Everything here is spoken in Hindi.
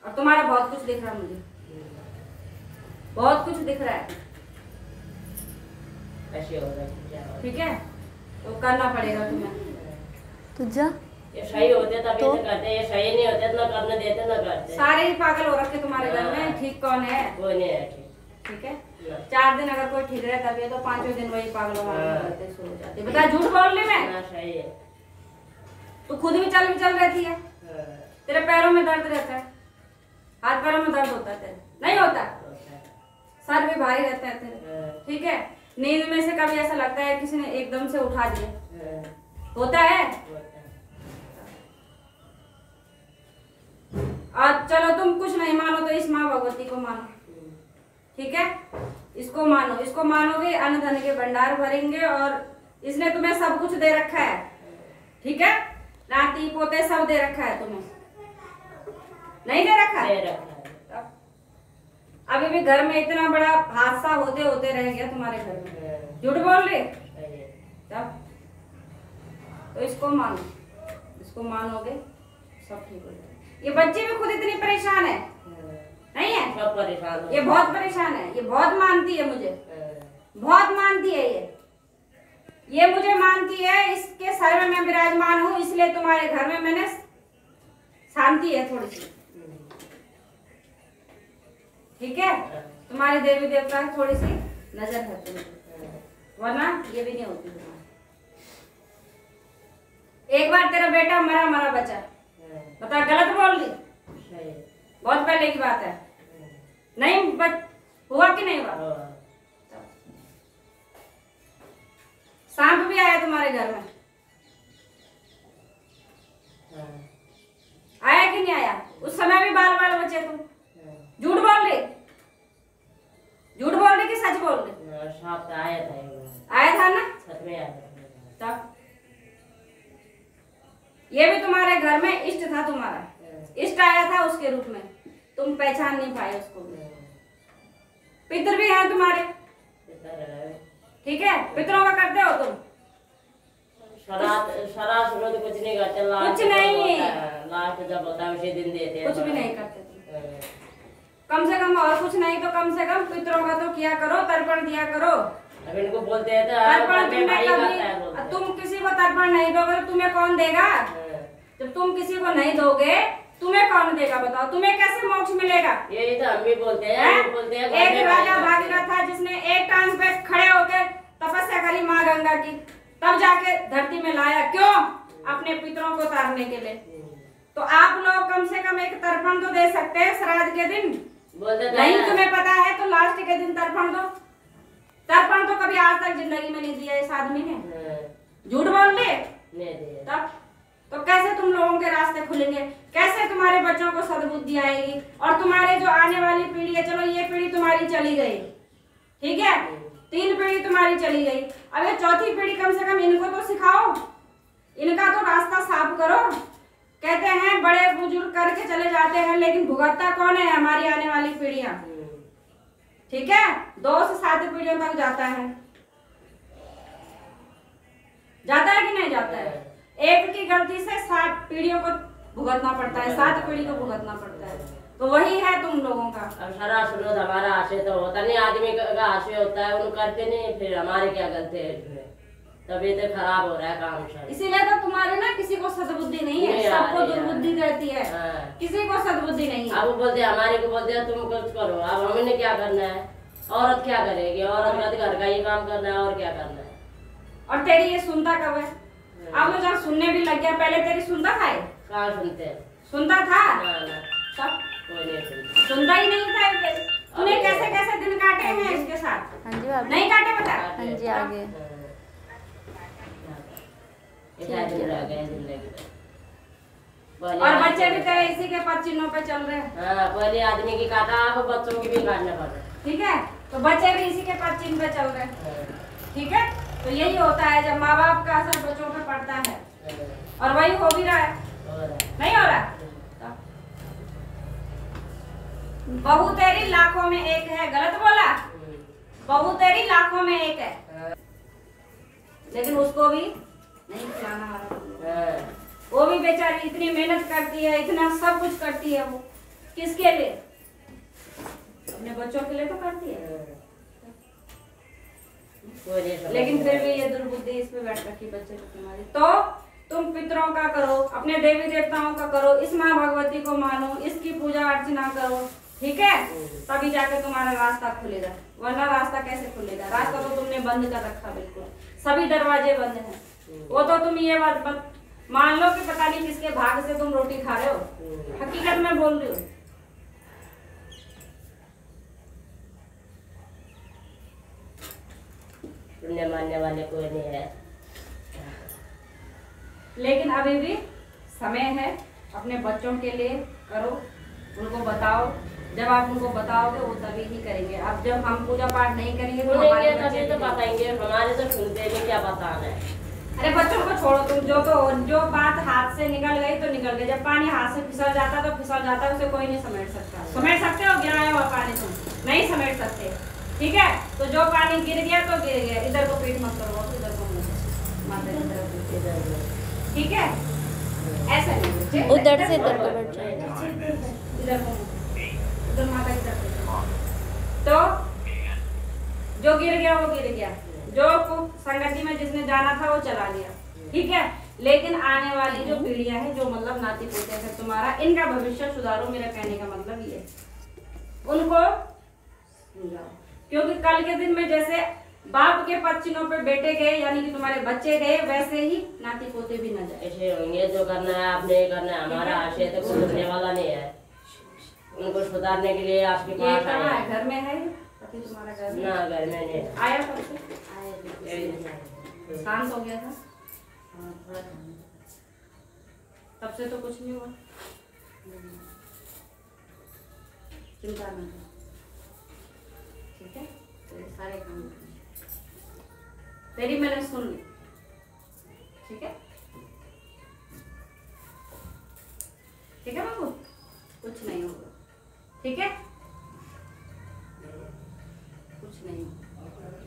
और तुम्हारा बहुत कुछ दिख रहा है मुझे, बहुत कुछ दिख रहा है। ऐसे हो रहा है, ठीक है, तो करना पड़ेगा तुम्हें। तो जा, ये सही होते तभी तो करते, ये सही नहीं होते तो ना करने देते ना करते। सारे ही पागल हो रखे तुम्हारे घर में, ठीक कौन है? कोई नहीं है ठीक। ठीक है, 4 दिन अगर कोई ठीक रहता भी है तो 5वें दिन वही पागल होते शुरू हो जाते। बता, झूठ बोल रही मैं? सही है। तू खुद भी चल रहती है, तेरे पैरों में दर्द रहता है, हाथ पैरों में दर्द होता है तेरे, नहीं होता? सर भी भारी रहता है तेरे, ठीक है। नींद में से कभी ऐसा लगता है किसी ने एकदम से उठा दिया, होता है? आज चलो तुम कुछ नहीं मानो तो इस माँ भगवती को मानो, ठीक है। इसको मानो, इसको मानोगे अन्न धन के भंडार भरेंगे और इसने तुम्हें सब कुछ दे रखा है, ठीक है। नाती पोते सब दे रखा है तुम्हें, नहीं दे रखा? दे रखा है। अभी भी घर में इतना बड़ा हादसा होते होते रह गया तुम्हारे घर में, झूठ बोल रहे तब। तो इसको मानो, इसको मानोगे सब ठीक हो जाएगा। ये बच्चे भी खुद इतनी परेशान है, नहीं है? सब परेशान, ये बहुत परेशान है, ये बहुत मानती है मुझे, बहुत मानती है ये मुझे मानती है। इसके सर में मैं विराजमान हूँ, इसलिए तुम्हारे घर में मैंने शांति है थोड़ी सी, ठीक है। तुम्हारे देवी देवता की थोड़ी सी नजर है तुम्हें, वरना ये भी नहीं होती तुम्हारी। एक बार तेरा बेटा मरा बचा, बता, गलत बोल दी? बहुत पहले की बात है, नहीं हुआ कि नहीं हुआ? सांप भी आया तुम्हारे घर में, आया कि नहीं आया? उस समय भी बाल बचे तुम, झूठ बोल रही? झूठ बोल रही कि सच बोल रही? सांप तो आया था, आया था ना? सच में आया था। तब ये भी तुम्हारे घर में इष्ट था, तुम्हारा इष्ट आया था उसके रूप में, तुम पहचान नहीं पाए उसको। पितर भी हैं तुम्हारे, ठीक है। पितरों का करते हो तुम? शराब तो कुछ नहीं करते, कुछ नहीं, लास्ट जब होता है उसी दिन देते हैं। कुछ भी नहीं करते तुम, कम से कम और कुछ नहीं तो कम से कम पितरों का तो किया करो, तर्पण दिया करो। अब इनको बोलते हैं तर्पण तुम किसी को तर्पण नहीं दोगे तो तुम्हें कौन देगा? जब तुम किसी को नहीं दोगे तुम्हें कौन देगा बताओ? तुम्हें कैसे मोक्ष मिलेगा? यही तो हम भी बोलते हैं, बोलते हैं। एक राजा भागीरथ था जिसने एक टांग पे खड़े होकर तपस्या करी माँ गंगा की, तब जाके धरती में लाया, क्यों? अपने पितरों को तारने के लिए। तो आप लोग कम से कम एक तर्पण तो दे सकते हैं श्राद्ध के दिन, नहीं तुम्हें पता है तो लास्ट के दिन तर्पण दो। तर्पण तो कभी आज तक जिंदगी में नहीं दिया इस आदमी ने, झूठ बोल ले। तब तो कैसे तुम लोगों के रास्ते खुलेंगे? कैसे तुम्हारे बच्चों को सद्बुद्धि आएगी? और तुम्हारे जो आने वाली पीढ़ी है, चलो ये पीढ़ी तुम्हारी चली गई, ठीक है, 3 पीढ़ी तुम्हारी चली गई, अब ये 4थी पीढ़ी कम से कम इनको तो सिखाओ, इनका तो रास्ता साफ करो। कहते हैं बड़े बुजुर्ग करके चले जाते हैं, लेकिन भुगतता कौन है? हमारी आने वाली पीढ़ियां, ठीक है। 2 से 7 पीढ़ियों तक जाता है कि नहीं जाता है? एक की गलती से 7 पीढ़ियों को भुगतना पड़ता है, 7 पीढ़ी को भुगतना पड़ता है। तो वही है तुम लोगों का। अब सारा सुनो, हमारा आशय तो होता नहीं, आदमी का आशय होता है, उन करते नहीं, फिर हमारे क्या गलती है इसमें? तभी तो खराब हो रहा है काम सब। इसीलिए तो तुम्हारे ना किसी को सद्बुद्धि नहीं है, सबको दुर्बुद्धि रहती है, किसी को सद्बुद्धि नहीं है। अब बोलते हमारे को बोलते हैं तुम कुछ करो, अब हमने क्या करना है? औरत क्या करेगी? औरत का घर का ही काम करना है, और क्या करना है? और तेरी ये सुनता कब है? अब तो जब सुनने भी लग गया, पहले तेरी सुनता था? कहाँ सुनते? सुनता था? सब कोई नहीं सुनता ही नहीं था। तूने कैसे कैसे दिन काटे हैं इसके साथ? हाँ जी भाभी, नहीं काटे बता? हाँ जी आगे और बच्चे भी तेरे इसी के पद चिन्हों पे चल रहे हैं। हाँ, पहले आदमी की काटा, अब बच्चों की भी काटना पड़ रहा है, ठीक है। तो बच्चे भी इसी के पद चिन्ह पे चल रहे हैं, ठीक है। तो यही होता है जब माँ बाप का असर बच्चों पे पड़ता है, और वही हो भी रहा है, नहीं हो रहा? बहू तेरी लाखों में एक है, गलत बोला? बहू तेरी लाखों में एक है, लेकिन उसको भी नहीं खिलाना आ रहा। वो भी बेचारी इतनी मेहनत करती है, इतना सब कुछ करती है वो, किसके लिए? अपने बच्चों के लिए तो करती है, लेकिन फिर भी ये दुर्बुद्धि इस पे बैठ रखी बच्चे को तुम्हारी। तो तुम पितरों का करो, अपने देवी देवताओं का करो, इस माँ भगवती को मानो, इसकी पूजा अर्चना करो, ठीक है? तभी जाकर तुम्हारा रास्ता खुलेगा, वरना रास्ता कैसे खुलेगा? रास्ता तो तुमने बंद कर रखा, बिल्कुल सभी दरवाजे बंद हैं। वो तो तुम ये बात मान लो कि पता नहीं किसके भाग से तुम रोटी खा रहे हो, हकीकत में बोल रही हो। सुनने मानने वाले कोई नहीं है, लेकिन अभी भी समय है, अपने बच्चों के लिए करो, उनको बताओ। जब आप उनको बताओगे वो तभी ही करेंगे। अब जब हम पूजा पाठ नहीं करेंगे तो हमारे तभी तो बताएंगे, हमारे तो सुनते नहीं, क्या बताना है। अरे बच्चों को छोड़ो तुम, जो बात हाथ से निकल गई तो निकल गई। जब पानी हाथ से फिसल जाता तो फिसल जाता, उसे कोई नहीं समेट सकता। समेट सकते हो गिराया हुआ पानी? तुम नहीं समेट सकते, ठीक है? तो जो पानी गिर गया तो गिर गया, इधर को पीठ मत करो, इधर को माता की तरफ, ठीक है? ऐसा नहीं, उधर से इधर को बैठ जाए, इधर को, इधर माता की तरफ। तो जो गिर गया वो गिर गया, जो संगति में जिसने जाना था वो चला गया, ठीक है? लेकिन आने वाली जो पीढ़ियां हैं, जो मतलब नाती पोते हैं तुम्हारा, इनका भविष्य सुधारो। मेरा कहने का मतलब ये, उनको समझाओ, क्योंकि कल के दिन में जैसे बाप के पद चिन्हों पे बेटे गए, यानी कि तुम्हारे बच्चे गए, वैसे ही नाती पोते भी न जाए। ऐसे होंगे, जो करना है आपने करना है, हमारा आशय तो कुछ होने वाला नहीं है। उनको सुधारने के लिए आपके पास आया है। घर में है पति तुम्हारा? घर में ना, घर में नहीं आया, शांत हो गया था, तब से तो कुछ नहीं हुआ। चिंता न करो, ठीक है? तेरे सारे काम तेरी मैंने सुन ली, ठीक है? ठीक है बाबू, कुछ नहीं होगा, ठीक है? कुछ नहीं होगा।